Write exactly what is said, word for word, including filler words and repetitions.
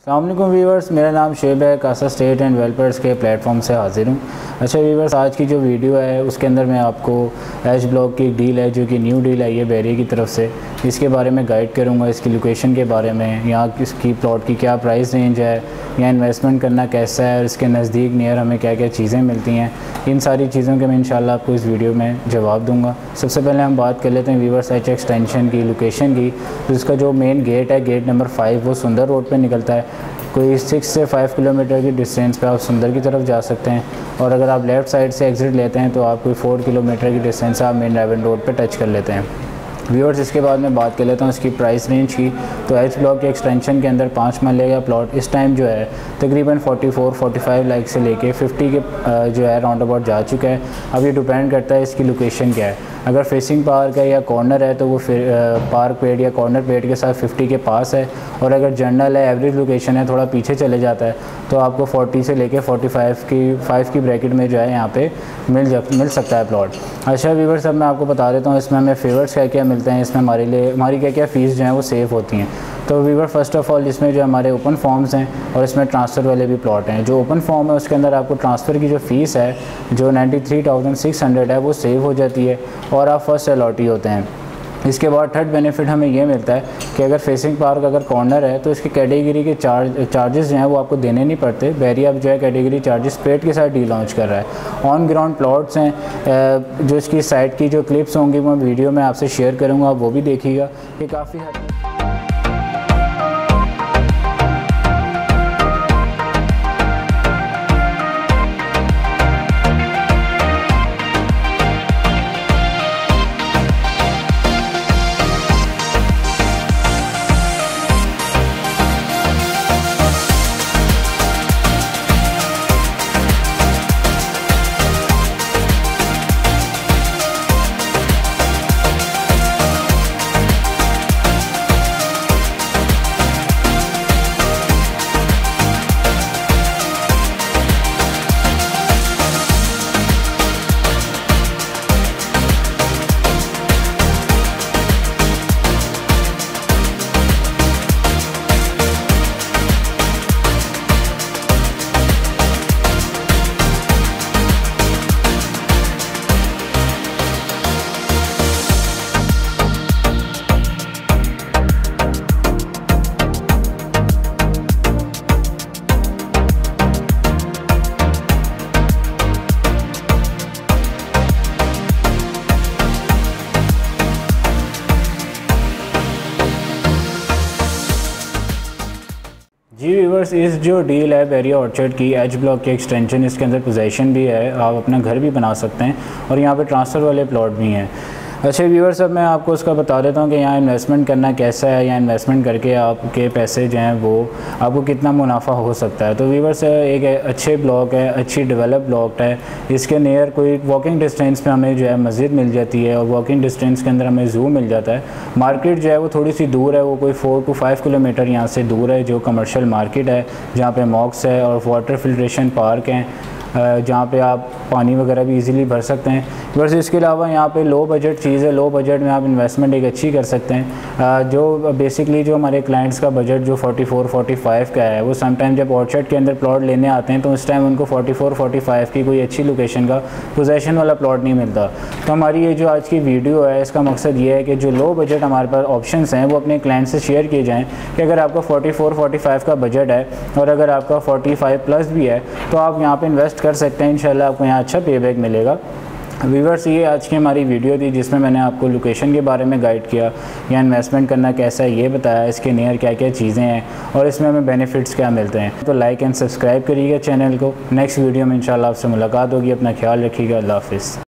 अस्सलाम वालेकुम व्यूवर्स, मेरा नाम शेब है। कासा स्टेट एंड डेवलपर्स के प्लेटफॉर्म से हाजिर हूँ। अच्छा व्यूवर्स, आज की जो वीडियो है उसके अंदर मैं आपको एच ब्लॉक की एक डील है जो कि न्यू डील आई है बेरिया की तरफ से, इसके बारे में गाइड करूँगा। इसकी लोकेशन के बारे में, यहाँ इसकी प्लॉट की क्या प्राइस रेंज है, यहाँ इन्वेस्टमेंट करना कैसा है और इसके नज़दीक नियर हमें क्या क्या चीज़ें मिलती हैं, इन सारी चीज़ों के मैं इंशाल्लाह आपको इस वीडियो में जवाब दूँगा। सबसे पहले हम बात कर लेते हैं व्यूवर्स एच एक्सटेंशन की लोकेशन की। तो इसका जो मेन गेट है, गेट नंबर फाइव, वो सुंदर रोड पर निकलता है। कोई सिक्स से फाइव किलोमीटर की डिस्टेंस पे आप सुंदर की तरफ जा सकते हैं, और अगर आप लेफ़्ट साइड से एग्ज़िट लेते हैं तो आप कोई फोर किलोमीटर की डिस्टेंस से आप मेन रेवन रोड पे टच कर लेते हैं। व्यूअर्स, इसके बाद मैं बात कर लेता हूँ इसकी प्राइस रेंज की। तो एच ब्लॉक के एक्सटेंशन के अंदर पाँच मरले का प्लॉट इस टाइम जो है तकरीबन चौवालीस पैंतालीस लाख से लेके पचास के जो है राउंड अबाउट जा चुका है। अब ये डिपेंड करता है इसकी लोकेशन क्या है। अगर फेसिंग पार्क है या कॉर्नर है तो वो फिर पार्क पेड या कॉर्नर पेड के साथ पचास के पास है, और अगर जनरल है, एवरेज लोकेशन है, थोड़ा पीछे चले जाता है तो आपको चालीस से लेके पैंतालीस की फाइव की ब्रैकेट में जो है यहाँ पे मिल जा मिल सकता है प्लॉट। अच्छा व्यूअर्स, अब मैं आपको बता देता हूँ इसमें हमें फेवर्स क्या क्या मिलते हैं, इसमें हमारे लिए हमारी क्या क्या फ़ीस जो है वो सेव होती हैं। तो व्यूअर, फर्स्ट ऑफ़ ऑल इसमें जो हमारे ओपन फॉर्म्स हैं और इसमें ट्रांसफ़र वाले भी प्लॉट हैं। जो ओपन फॉर्म है उसके अंदर आपको ट्रांसफ़र की जो फ़ीस है जो ninety three thousand six hundred है वो सेव हो जाती है और आप फर्स्ट अलॉटी होते हैं। इसके बाद थर्ड बेनिफिट हमें ये मिलता है कि अगर फेसिंग पार्क अगर कॉर्नर है तो इसकी कैटेगरी के चार्ज चार्जेस जो हैं वो आपको देने नहीं पड़ते। बेरिया अब जो है कैटेगरी चार्जेस पेड के साथ डी लॉन्च कर रहा है। ऑन ग्राउंड प्लॉट्स हैं, जो इसकी साइट की जो क्लिप्स होंगी वो वीडियो में आपसे शेयर करूँगा, आप वो भी देखिएगा कि काफ़ी हद जी व्यूअर्स, इस जो डील है बेरिया ऑर्चर्ड की एच ब्लॉक के एक्सटेंशन, इसके अंदर पोजीशन भी है, आप अपना घर भी बना सकते हैं और यहाँ पे ट्रांसफ़र वाले प्लॉट भी हैं। अच्छा व्यूअर्स, अब मैं आपको उसका बता देता हूँ कि यहाँ इन्वेस्टमेंट करना कैसा है, या इन्वेस्टमेंट करके आपके पैसे जो हैं वो आपको कितना मुनाफा हो सकता है। तो व्यूअर्स, एक अच्छे ब्लॉक है, अच्छी डेवलप ब्लॉक है। इसके नियर कोई वॉकिंग डिस्टेंस पे हमें जो है मस्जिद मिल जाती है और वॉकिंग डिस्टेंस के अंदर हमें ज़ू मिल जाता है। मार्केट जो है वो थोड़ी सी दूर है, वो कोई फोर टू फाइव किलोमीटर यहाँ से दूर है, जो कमर्शियल मार्केट है जहाँ पर मॉक्स है और वाटर फिल्ट्रेशन पार्क हैं, जहाँ पे आप पानी वगैरह भी इजीली भर सकते हैं। बस इसके अलावा यहाँ पे लो बजट चीज़ है, लो बजट में आप इन्वेस्टमेंट एक अच्छी कर सकते हैं। जो बेसिकली जो हमारे क्लाइंट्स का बजट जो चौवालीस पैंतालीस का है, वो समटाइम जब ऑर्चर्ड के अंदर प्लॉट लेने आते हैं तो उस टाइम उनको चौवालीस पैंतालीस की कोई अच्छी लोकेशन का पोजेशन वाला प्लॉट नहीं मिलता। तो हमारी ये जो आज की वीडियो है इसका मकसद ये है कि जो लो बजट हमारे पास ऑप्शंस हैं वो अपने क्लाइंट से शेयर किए जाएँ कि अगर आपका चौवालीस पैंतालीस का बजट है और अगर आपका पैंतालीस प्लस भी है तो आप यहाँ पर इन्वेस्ट कर सकते हैं। इंशाल्लाह आपको यहाँ अच्छा पे बैक मिलेगा। व्यूअर्स, ये आज की हमारी वीडियो थी जिसमें मैंने आपको लोकेशन के बारे में गाइड किया, या इन्वेस्टमेंट करना कैसा है ये बताया, इसके नियर क्या क्या चीज़ें हैं और इसमें हमें बेनिफिट्स क्या मिलते हैं। तो लाइक एंड सब्सक्राइब करिएगा चैनल को। नेक्स्ट वीडियो में इंशाल्लाह आपसे मुलाकात होगी। अपना ख्याल रखिएगा। अल्लाह हाफ़िज़।